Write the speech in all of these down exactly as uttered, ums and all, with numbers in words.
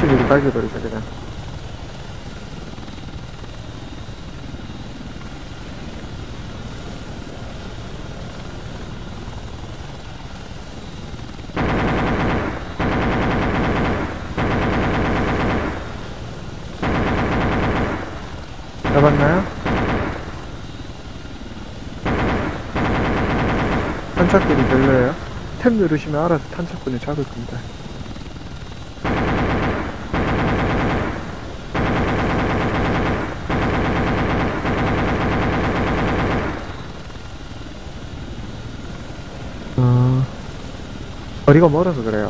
미리 미리 빨개버리자 그냥. 잡았나요? 탄착군이 별로예요. 탭 누르시면 알아서 탄착군을 잡을 겁니다. 어, 거리가 멀어서 그래요.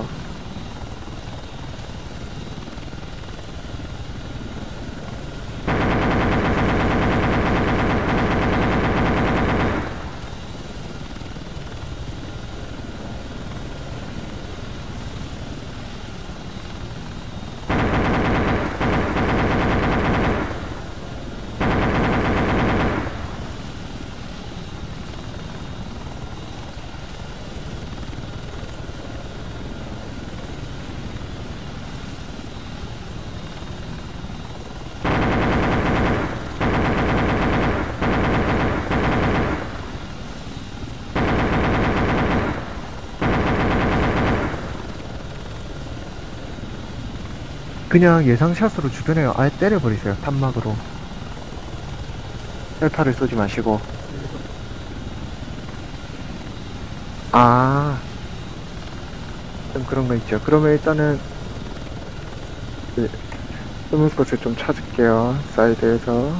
그냥 예상샷으로 주변에 아예 때려버리세요. 탄막으로. 셀파를 쏘지 마시고. 아, 좀 그런 거 있죠. 그러면 일단은 네, 숨을 곳을 좀 찾을게요. 사이드에서.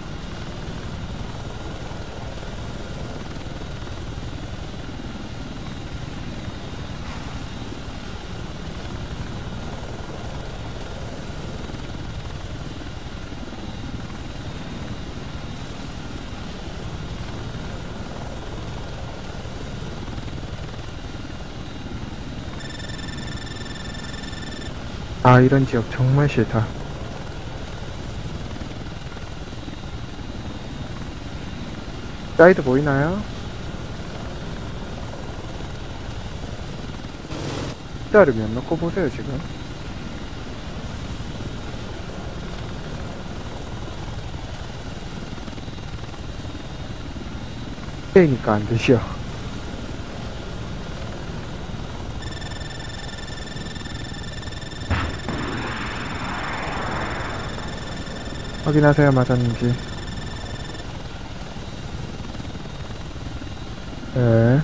아, 이런 지역 정말 싫다. 사이드 보이나요? 숫자를 몇 넣고 보세요, 지금. A니까 안 되시오. 확인하세요, 맞았는지. 네.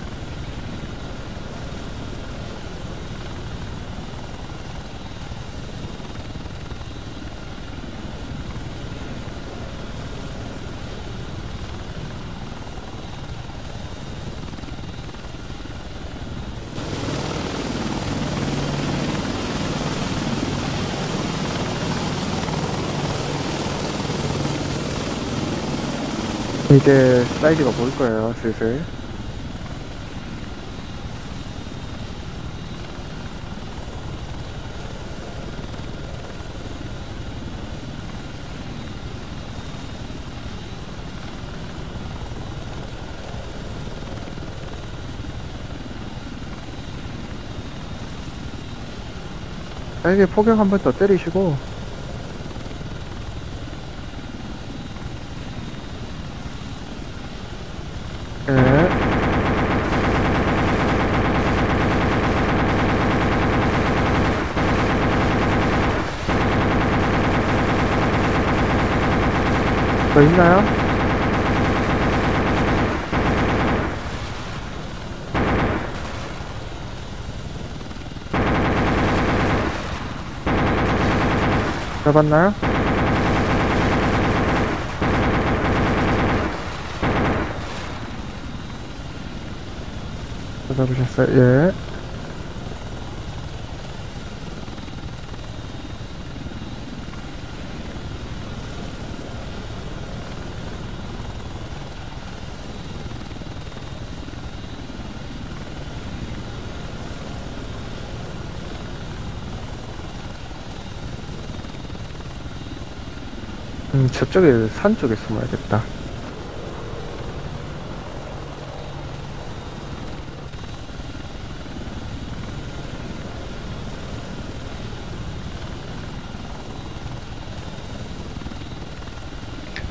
이제 사이드가 보일 거예요, 슬슬. 사이드 포격 한 번 더 때리시고. 네. 더 있나요? 잡았나요? 잡으셨어요? 예. 음, 저쪽에 산 쪽에 숨어야겠다.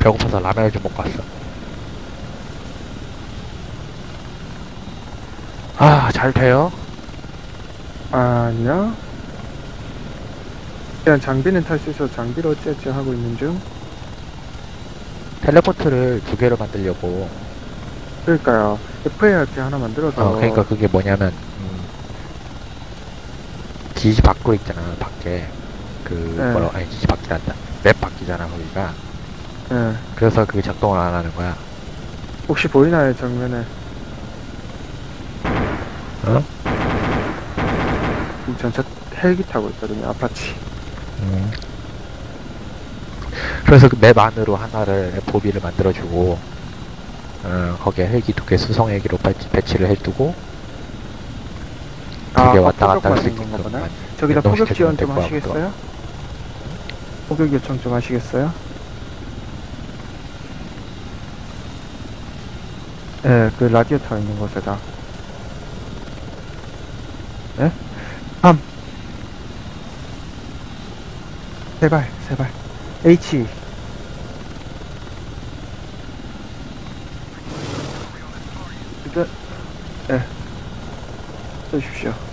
배고파서 라면을 좀 먹고 왔어. 아, 잘 돼요? 아니요. 그냥 장비는 탈 수 있어서 장비를 어찌어찌 하고 있는 중. 텔레포트를 두 개를 만들려고. 그러니까요. 에프에이알피 하나 만들어서. 어, 그러니까 그게 뭐냐면, 음, 지지 밖으로 있잖아, 밖에. 그, 네. 뭐라, 아니, 지지 밖이란다. 맵 밖이잖아, 거기가. 예. 그래서 그게 작동을 안 하는 거야. 혹시 보이나요, 정면에? 어? 지금 전차 헬기 타고 있거든요, 아파치. 음. 그래서 그 맵 안으로 하나를 에프오비를 만들어주고, 어, 거기에 헬기 두 개 수송 헬기로 배치, 배치를 해두고, 두 개 아, 왔다 포격 갔다 할 수 받는 건가 있게끔 보네. 만- 저기다 포격 연동시켜주면 지원 될 좀 거야, 하시겠어요? 포격 요청 좀 하시겠어요? 예, 그 라디오 타 있는 곳에다. 예? 삼. 제발, 제발. H. 이거, 예. 써주십시오.